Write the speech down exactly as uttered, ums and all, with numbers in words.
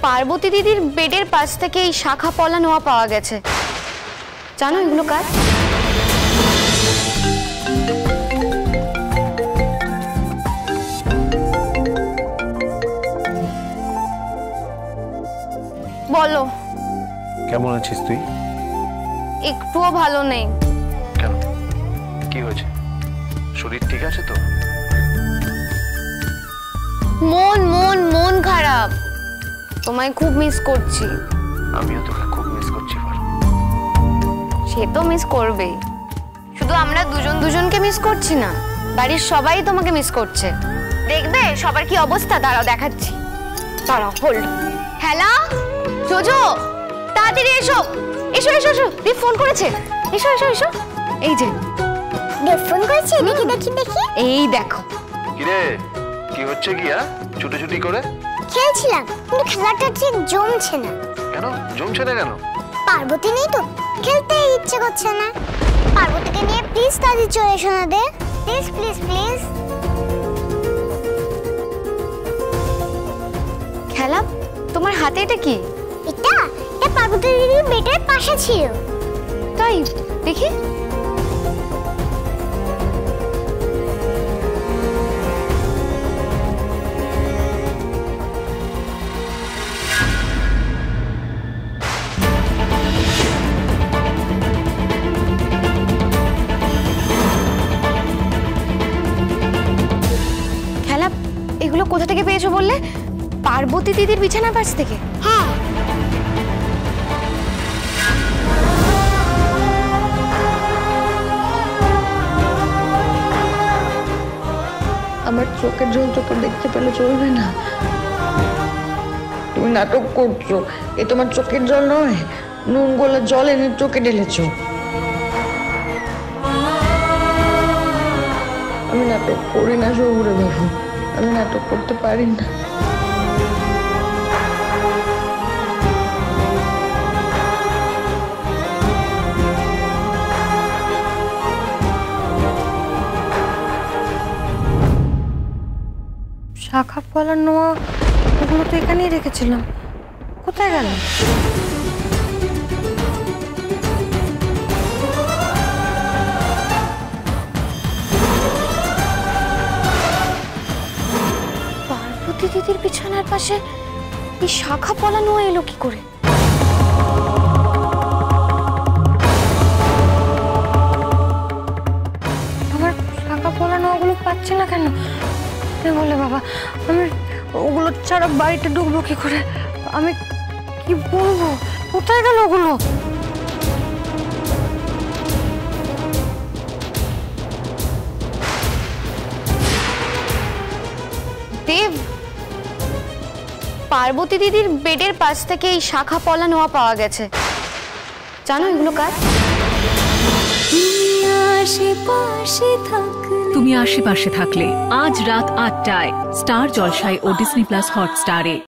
পার্বতী দিদির বেডের পাশ থেকে এই শাখা পলা নোয়া পাওয়া গেছে। জানো এগুলো কার? বলো কেমন আছিস তুই? একটুও ভালো নেই। কেন, কি হয়েছে? শরীর ঠিক আছে তো? মন মন মন খারাপ, তোমায় খুব মিস করছি। আমিও তোকে খুব মিস করছি। সে তো মিস করবেই, শুধু আমরা দুজন দুজনকে মিস করছি না, বাড়ির সবাই তোমাকে মিস করছে। দেখবে সবার কি অবস্থা, দাঁড়াও দেখাচ্ছি। দাঁড়াও, হোল্ড। হ্যালো জোজো, তাড়াতাড়ি এসো এসো এসো এসো, দীপ ফোন করেছে। এসো এসো এসো, এই যে দীপ ফোন করেছে। দেখি দেখি দেখি, এই দেখো। কিরে, কি হচ্ছে কি? হ্যাঁ, ছুটোছুটি করে খেলছিলাম, কিন্তু খেলাটা ঠিক জমছে না। কেন জমছে না? কেন? পার্বতী নেই তো, খেলতে ইচ্ছে করছে না। পার্বতীকে নিয়ে প্লিজ তাড়াতাড়ি চলে এসো না দে, প্লিজ প্লিজ প্লিজ। খেলা? তোমার হাতে এটা কি? এটা এটা পার্বতী দিদির বেডের পাশে ছিল। তাই? দেখি। খেলা, এগুলো কোথা থেকে পেয়েছো বললে? পার্বতী দিদির বিছানার পাশ থেকে? হ্যাঁ। আমার চোখের জল চোখে দেখতে পেলে চলবে না। তুমি নাটক করছো, এ তোমার চোখের জল নয়, নুন গোলা জল এনে চোখে ঢেলেছো। আমি নাটক করি না সৌরে বাবু, আমি নাটক করতে পারি না। শাখা পলা নোয়া ওগুলো তো এখানেই রেখেছিলাম, কোথায় গেল? পার্বতী দিদির বিছানার পাশে এই শাখা পলা নোয়া এলো কি করে? আমার শাখা পলা নোয়াগুলো পাচ্ছি না কেন? বলে বাবা, আমি ওগুলো ছাড়া বাড়িতে ঢুকবো কি করে? আমি কি বলবো, কোথায় গেল ওগুলো? দেব, পার্বতী দিদির বেডের পাশ থেকে এই শাখা পলা নোয়া পাওয়া গেছে। জানো এগুলো কার? তুমি আশেপাশে থাকলে আজ রাত আটটায় স্টার জলসায় ও ডিজনি প্লাস হটস্টারে।